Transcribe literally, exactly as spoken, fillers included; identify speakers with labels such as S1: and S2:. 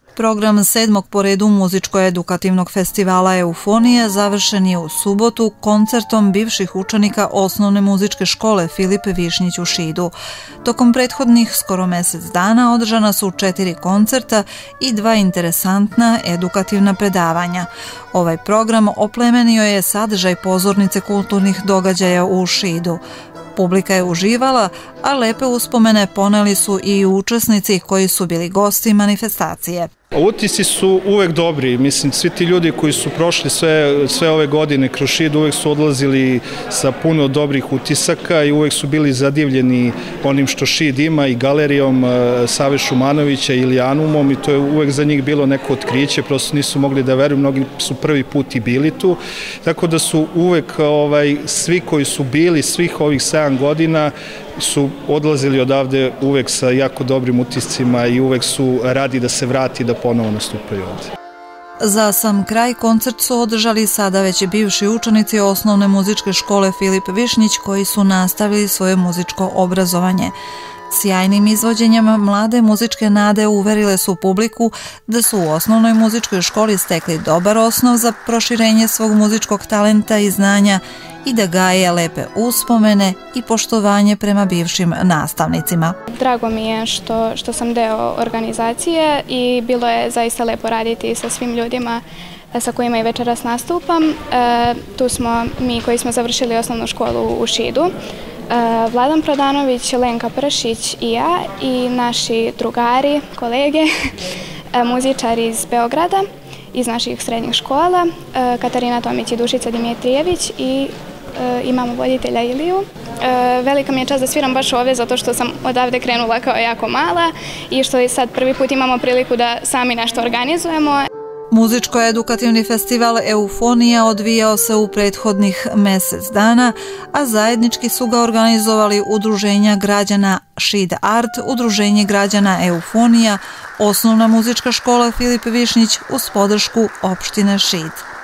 S1: Program sedmog po redu muzičko-edukativnog festivala Eufonija završen je u subotu koncertom bivših učenika osnovne muzičke škole Filip Višnjić u Šidu. Tokom prethodnih skoro mjesec dana održana su četiri koncerta i dva interesantna edukativna predavanja. Ovaj program oplemenio je sadržaj pozornice kulturnih događaja u Šidu. Publika je uživala, a lepe uspomene poneli su i učesnici koji su bili gosti manifestacije.
S2: Utisci su uvek dobri, mislim, svi ti ljudi koji su prošli sve, sve ove godine kroz Šid uvek su odlazili sa puno dobrih utisaka i uvek su bili zadivljeni onim što Šid ima i galerijom Save Šumanovića ili Anumom i to je uvek za njih bilo neko otkriće, prosto nisu mogli da veruju, mnogi su prvi put i bili tu, tako da su uvek ovaj, svi koji su bili svih ovih sedam godina su odlazili odavde uvek sa jako dobrim utiscima i uvek su radi da se vrati da ponovo nastupaju ovde.
S1: Za sam kraj koncert su održali sada već i bivši učenici osnovne muzičke škole Filip Višnjić koji su nastavili svoje muzičko obrazovanje. Sjajnim izvođenjem mlade muzičke nade uverile su publiku da su u osnovnoj muzičkoj školi stekli dobar osnov za proširenje svog muzičkog talenta i znanja i da gaje lepe uspomene i poštovanje prema bivšim nastavnicima.
S3: Drago mi je što, što sam deo organizacije i bilo je zaista lepo raditi sa svim ljudima sa kojima i večeras nastupam. E, tu smo mi koji smo završili osnovnu školu u Šidu. E, Vladan Prodanović, Lenka Pršić i ja i naši drugari, kolege, muzičari iz Beograda, iz naših srednjih škola, e, Katarina Tomić i Dušica Dimitrijević i e, imamo voditelja Iliju. E, velika mi je čast da sviram baš ovdje zato što sam odavde krenula kao jako mala i što je sad prvi put imamo priliku da sami nešto organizujemo.
S1: Muzičko-edukativni festival Eufonija odvijao se u prethodnih mjesec dana, a zajednički su ga organizovali Udruženja građana Šid Art, Udruženje građana Eufonija, Osnovna muzička škola Filip Višnjić uz podršku opštine Šid.